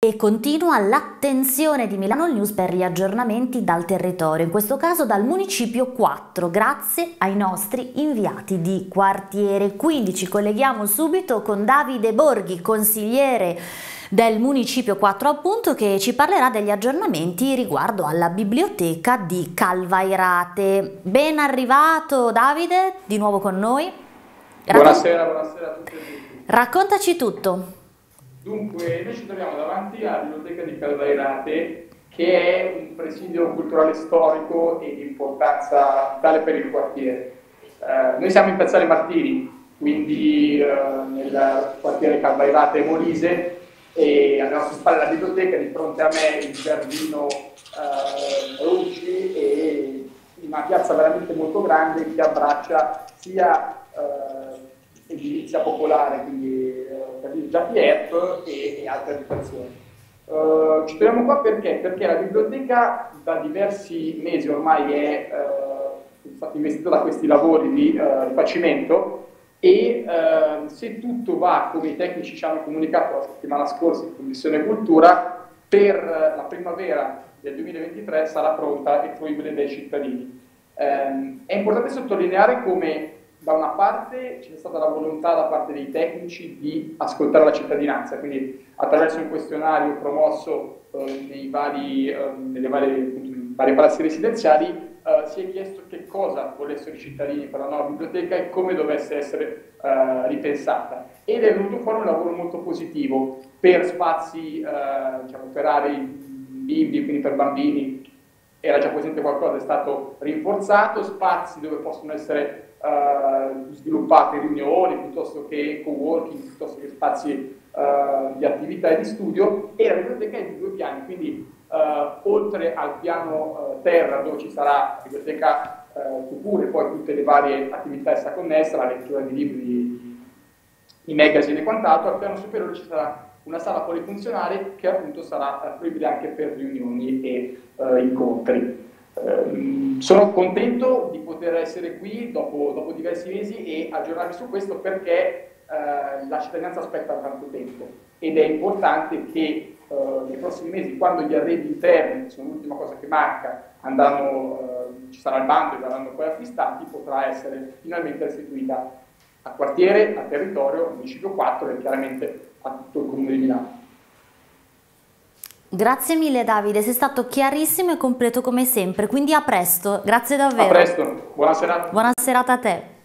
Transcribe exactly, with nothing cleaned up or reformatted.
E continua l'attenzione di Milano News per gli aggiornamenti dal territorio, in questo caso dal Municipio quattro, grazie ai nostri inviati di quartiere. Quindi ci colleghiamo subito con Davide Borghi, consigliere del Municipio quattro appunto, che ci parlerà degli aggiornamenti riguardo alla biblioteca di Calvairate. Ben arrivato Davide, di nuovo con noi. Raccont- buonasera, buonasera a tutti e tutti. Raccontaci tutto. Dunque, noi ci troviamo davanti alla biblioteca di Calvairate, che è un presidio culturale storico e di importanza vitale per il quartiere. Eh, noi siamo in Piazzale Martiri, quindi eh, nel quartiere Calvairate Molise, e alle nostre spalle la biblioteca, di fronte a me il giardino eh, Rucci, e una piazza veramente molto grande che abbraccia sia eh, edilizia popolare, quindi eh, Già P F e, e altre abitazioni. Uh, ci troviamo qua perché? Perché la biblioteca da diversi mesi ormai è uh, stata investita da questi lavori di uh, rifacimento, e uh, se tutto va come i tecnici ci hanno comunicato la settimana scorsa in Commissione Cultura, per uh, la primavera del duemilaventitré sarà pronta e fruibile dai cittadini. Um, è importante sottolineare come da una parte c'è stata la volontà da parte dei tecnici di ascoltare la cittadinanza, quindi attraverso un questionario promosso eh, nei vari, eh, nelle varie, nei vari palazzi residenziali eh, si è chiesto che cosa volessero i cittadini per la nuova biblioteca e come dovesse essere eh, ripensata. Ed è venuto fuori un lavoro molto positivo per spazi eh, diciamo, per aree bimbi, quindi per bambini. Era già presente qualcosa, è stato rinforzato, spazi dove possono essere Uh, sviluppate riunioni piuttosto che co-working, piuttosto che spazi uh, di attività e di studio, e la biblioteca è di due piani, quindi uh, oltre al piano uh, terra dove ci sarà la biblioteca uh, Fucure e poi tutte le varie attività essa connesse, la lettura di libri, i magazine e quant'altro, al piano superiore ci sarà una sala polifunzionale che appunto sarà fruibile anche per riunioni e uh, incontri. Uh, sono contento di poter essere qui dopo, dopo diversi mesi e aggiornarvi su questo, perché uh, la cittadinanza aspetta tanto tempo ed è importante che uh, nei prossimi mesi, quando gli arredi interni, che sono l'ultima cosa che manca, andranno, uh, ci sarà il bando e verranno poi acquistati, potrà essere finalmente restituita a quartiere, a territorio, al Municipio quattro e chiaramente a tutto il Comune di Milano. Grazie mille Davide, sei stato chiarissimo e completo come sempre, quindi a presto, grazie davvero. A presto, buona serata. Buona serata a te.